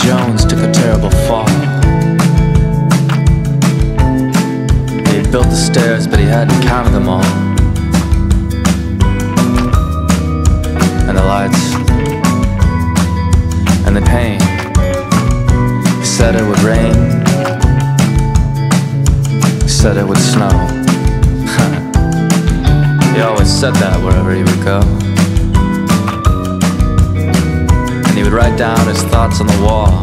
Jones took a terrible fall. He built the stairs, but he hadn't counted them all. And the lights, and the pain. He said it would rain, he said it would snow. He always said that wherever he would go. And he would write down his thoughts on the wall.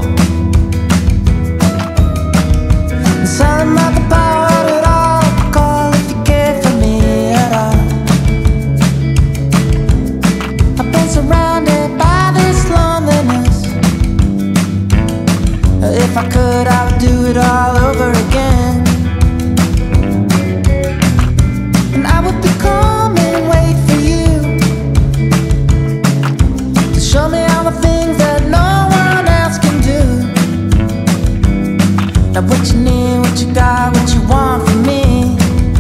And something like about it all, call if you care for me at all. I've been surrounded by this loneliness. If I could, I would do it all over again. And I would be calm and wait for you to show me all the things that no one else can do. Now what you need, what you got, what you want from me.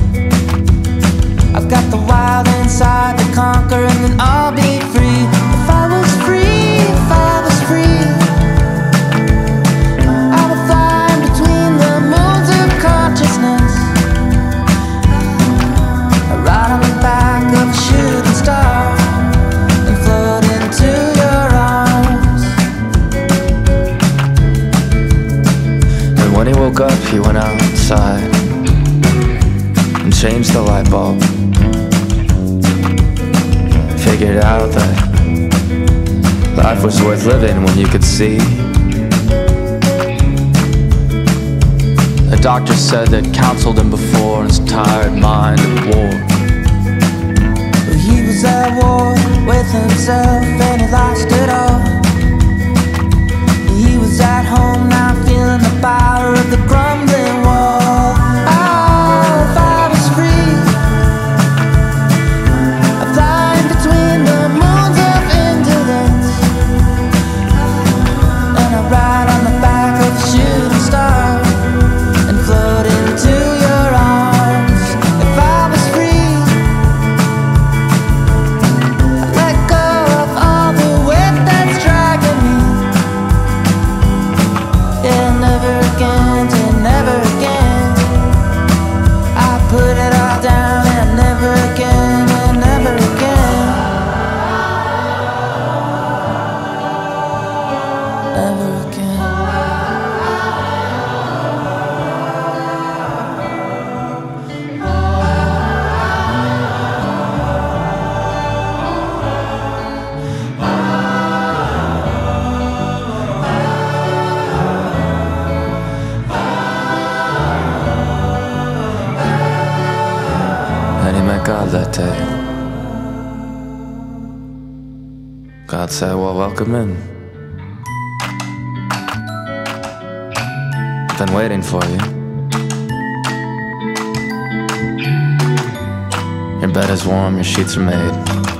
I've got the wild inside to conquer, and then I'll be free. If I was free, if I was free, I would fly in between the moons of consciousness, right on the back of a shooting star, and float into your arms. And when he woke up, he went outside and changed the light bulb. Figured out that life was worth living when you could see. The doctor said that counseled him before in his tired mind of war. He was at war with himself and he lost it all. He was at home now, feeling the power of the crumbling wall. Oh, if I was free, I'd fly in between the moons of indolence, and I'd ride on the back of a shooting star and float into your arms. If I was free, I'd let go of all the weight that's dragging me. Yeah, never again, and never again. I put it all down, and never again, and never again. Never again. And he met God that day. God said, well, welcome in. Been waiting for you. Your bed is warm, your sheets are made.